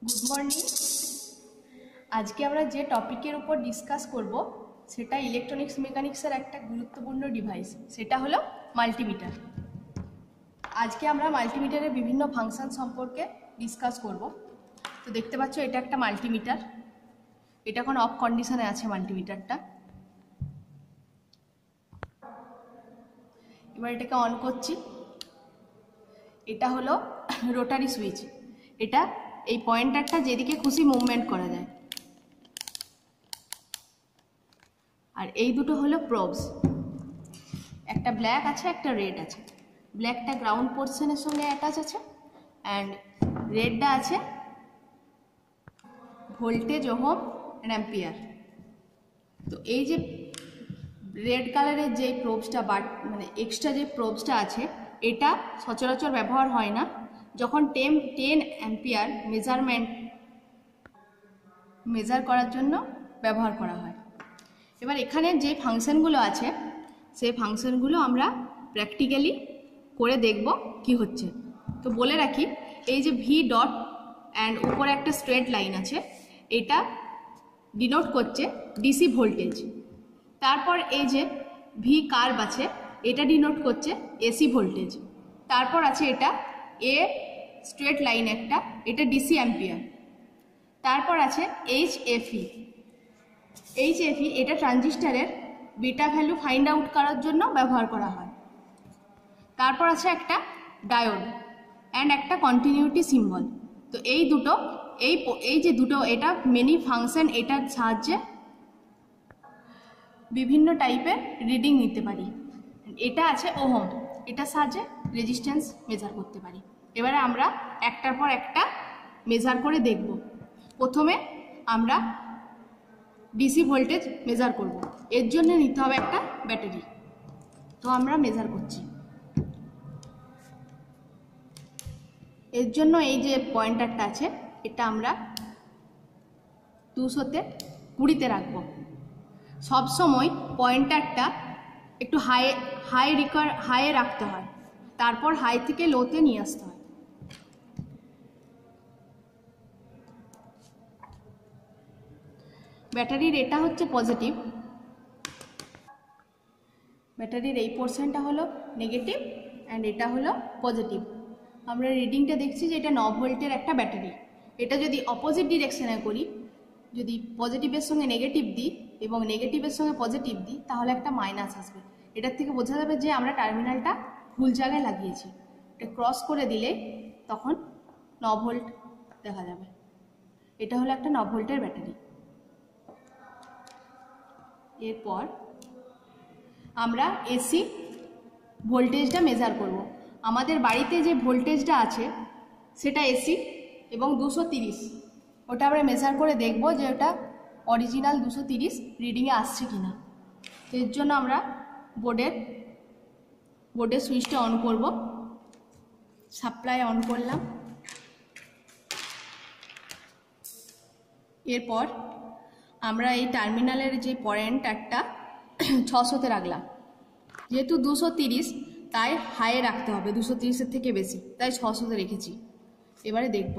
Good morning. আজকে আমরা যে টপিকের উপর ডিসকাস করব সেটা ইলেকট্রনিক্স মেকানিক্সের একটা গুরুত্বপূর্ণ ডিভাইস, সেটা হলো মাল্টিমিটার। আজকে আমরা মাল্টিমিটারের বিভিন্ন ফাংশন সম্পর্কে ডিসকাস করব। তো দেখতে পাচ্ছ এটা একটা মাল্টিমিটার, এটা এখন অফ কন্ডিশনে আছে মাল্টিমিটারটা। এবার এটাকে অন করছি। এটা হলো রোটারি সুইচ, এটা এই পয়েন্টারটা যেদিকে খুশি মুভমেন্ট করা যায়। আর এই দুটো হলো প্রবস, একটা ব্ল্যাক আছে একটা রেড আছে। ব্ল্যাকটা গ্রাউন্ড পোর্শনের সঙ্গে অ্যাটাচ আছে অ্যান্ড রেডটা আছে ভোল্টেজ, ওহম অ্যান্ড অ্যাম্পিয়ার। তো এই যে রেড কালারের যে প্রবসটা মানে এক্সট্রা যে প্রবসটা আছে, এটা সচরাচর ব্যবহার হয় না। যখন 10 অ্যাম্পিয়ার মেজার করার জন্য ব্যবহার করা হয়। এবার এখানে যে ফাংশনগুলো আছে সেই ফাংশনগুলো আমরা প্র্যাকটিক্যালি করে দেখব কি হচ্ছে। তো বলে রাখি, এই যে ভি ডট অ্যান্ড উপরে একটা স্ট্রেট লাইন আছে, এটা ডিনোট করছে ডিসি ভোল্টেজ। তারপর এই যে ভি কার্ভ আছে, এটা ডিনোট করছে এসি ভোল্টেজ। তারপর আছে এটা এ স্ট্রেট লাইন একটা, এটা ডিসি অ্যাম্পিয়ার। তারপর আছে এইচএফই, এটা ট্রানজিস্টারের বিটা ভ্যালু ফাইন্ড আউট করার জন্য ব্যবহার করা হয়। তারপর আছে একটা ডায়োড অ্যান্ড একটা কন্টিনিউটি সিম্বল। তো এই দুটো এই যে দুটো, এটা মেনি ফাংশন, এটার সাহায্যে বিভিন্ন টাইপের রিডিং নিতে পারি। এটা আছে ওহম, এটার সাহায্যে রেজিস্ট্যান্স মেজার করতে পারি। এবারে আমরা একটার পর একটা মেজার করে দেখব। প্রথমে আমরা ডিসি ভোল্টেজ মেজার করব, এর জন্য নিতে হবে একটা ব্যাটারি। তো আমরা মেজার করছি। এর জন্য এই যে পয়েন্টারটা আছে, এটা আমরা 220-তে রাখবো। সবসময় পয়েন্টারটা একটু হাইয়ে রাখতে হয়, তারপর হাই থেকে লোতে নিয়ে আসতে হয়। ব্যাটারির এটা হচ্ছে পজিটিভ, ব্যাটারির এই পোর্শনটা হলো নেগেটিভ অ্যান্ড এটা হলো পজিটিভ। আমরা রিডিংটা দেখছি যে এটা 9 ভোল্টের একটা ব্যাটারি। এটা যদি অপোজিট ডিরেকশনে করি, যদি পজিটিভের সঙ্গে নেগেটিভ দিই এবং নেগেটিভের সঙ্গে পজিটিভ দিই, তাহলে একটা মাইনাস আসবে। এটার থেকে বোঝা যাবে যে আমরা টার্মিনালটা ভুল জায়গায় লাগিয়েছি। এটা ক্রস করে দিলে তখন 9 ভোল্ট দেখা যাবে। এটা হলো একটা 9 ভোল্টের ব্যাটারি। এরপর আমরা এসি ভোল্টেজটা মেজার করব। আমাদের বাড়িতে যে ভোল্টেজটা আছে সেটা এসি এবং 230, ওটা আমরা মেজার করে দেখব যে ওটা অরিজিনাল 230 রিডিংয়ে আসছে কি না। তো এর জন্য আমরা বোর্ডের সুইচটা অন করব। সাপ্লাই অন করলাম। এরপর আমরা এই টার্মিনালের যে পয়েন্টারটা 600-তে রাখলাম। যেহেতু 230, তাই হাইয়ে রাখতে হবে, 230-এর থেকে বেশি, তাই 600-তে রেখেছি। এবারে দেখব।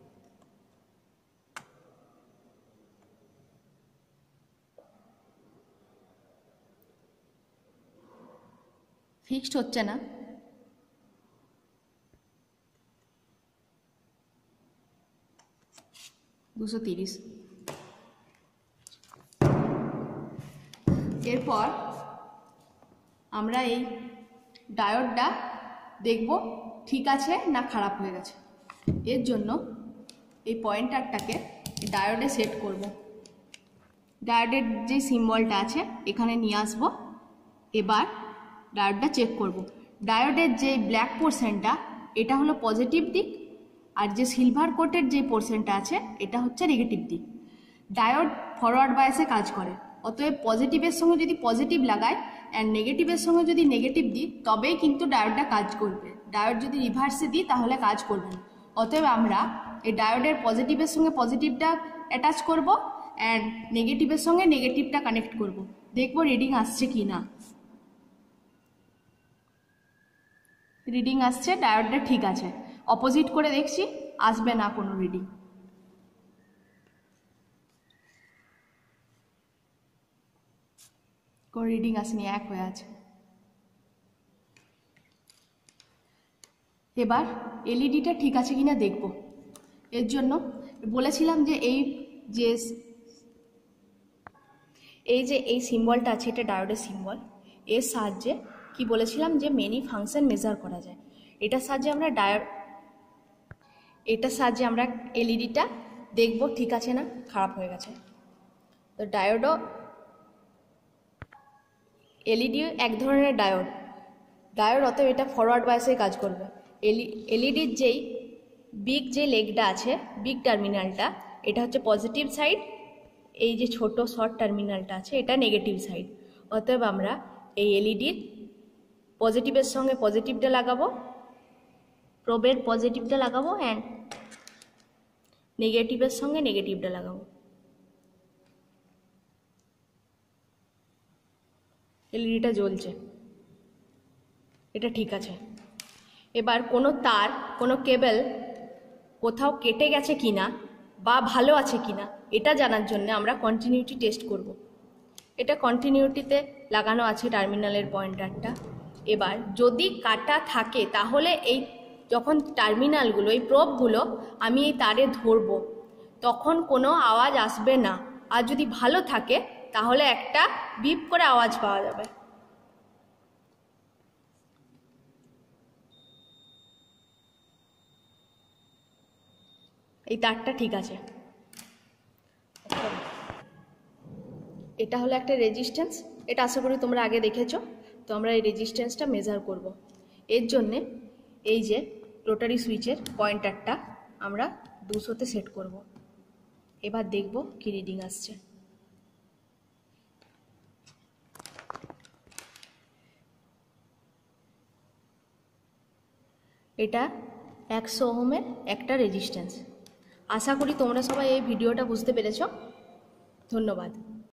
ফিক্সড হচ্ছে না। এরপর আমরা এই ডায়োডটা দেখব ঠিক আছে না খারাপ হয়ে গেছে। এর জন্য এই পয়েন্টারটাকে ডায়োডে সেট করব। ডায়োডের যে সিম্বলটা আছে এখানে নিয়ে আসবো। এবার ডায়োডটা চেক করব। ডায়োডের যে ব্ল্যাক পোর্শনটা, এটা হলো পজিটিভ দিক, আর যে সিলভার কোটের যে পোর্শনটা আছে এটা হচ্ছে নেগেটিভ দিক। ডায়োড ফরওয়ার্ড বায়াসে কাজ করে, অতএব পজিটিভের সঙ্গে যদি পজিটিভ লাগায় অ্যান্ড নেগেটিভের সঙ্গে যদি নেগেটিভ দিই, তবেই কিন্তু ডায়োডটা কাজ করবে। ডায়োড যদি রিভার্সে দিই তাহলে কাজ করবে না। অতএব আমরা এই ডায়োডের পজিটিভের সঙ্গে পজিটিভটা অ্যাটাচ করব অ্যান্ড নেগেটিভের সঙ্গে নেগেটিভটা কানেক্ট করব। দেখব রিডিং আসছে কি না। রিডিং আসছে, ডায়োডটা ঠিক আছে। অপোজিট করে দেখছি, আসবে না কোনো রিডিং। কোনো রিডিং আসেনি, 1 হয়ে আছে। এবার এলইডিটা ঠিক আছে কিনা দেখব। এর জন্য বলেছিলাম যে এই সিম্বলটা আছে, এটা ডায়োডের সিম্বল। এর সাহায্যে কি বলেছিলাম যে মেনি ফাংশন মেজার করা যায়। এটার সাহায্যে আমরা এলইডিটা দেখব ঠিক আছে না খারাপ হয়ে গেছে। তো এলইডি এক ধরনের ডায়োড, অতএব এটা ফরওয়ার্ড বায়াসে কাজ করবে। এলইডির বিগ লেগটা আছে, বিগ টার্মিনালটা, এটা হচ্ছে পজিটিভ সাইড, এই যে ছোট শর্ট টার্মিনালটা আছে এটা নেগেটিভ সাইড। অতএব আমরা এই এলইডির পজিটিভের সঙ্গে পজিটিভটা লাগাবো, প্রোবের পজিটিভটা লাগাবো, অ্যান্ড নেগেটিভের সঙ্গে নেগেটিভটা লাগাবো। এলইডিটা জ্বলছে, এটা ঠিক আছে। এবার কোনো তার, কোনো কেবল কোথাও কেটে গেছে কিনা বা ভালো আছে কিনা এটা জানার জন্য আমরা কন্টিনিউটি টেস্ট করব। এটা কন্টিনিউটিতে লাগানো আছে টার্মিনালের পয়েন্টারটা। এবার যদি কাটা থাকে তাহলে যখন টার্মিনালগুলো, এই প্রোবগুলো আমি এই তারে ধরবো তখন কোনো আওয়াজ আসবে না। আর যদি ভালো থাকে তাহলে একটা বিপ করে আওয়াজ পাওয়া যাবে। এই তারটা ঠিক আছে। এটা হলো একটা রেজিস্ট্যান্স, এটা আশা করি তোমরা আগে দেখেছো। তো আমরা এই রেজিস্ট্যান্সটা মেজার করব। এর জন্যে এই যে রোটারি সুইচের পয়েন্টারটা আমরা 200-তে সেট করব। এবার দেখব কি রিডিং আসছে। এটা 100 ওহমের একটা রেজিস্ট্যান্স। আশা করি তোমরা সবাই এই ভিডিওটা বুঝতে পেরেছো। ধন্যবাদ।